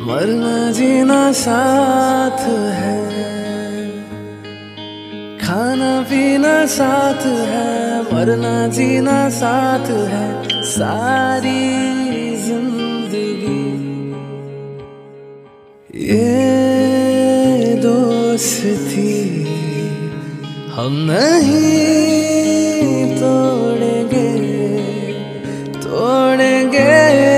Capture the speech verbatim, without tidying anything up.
मरना जीना साथ है, खाना पीना साथ है, मरना जीना साथ है, सारी जिंदगी ये दोस्ती हम नहीं तोड़ेंगे, तोड़ेंगे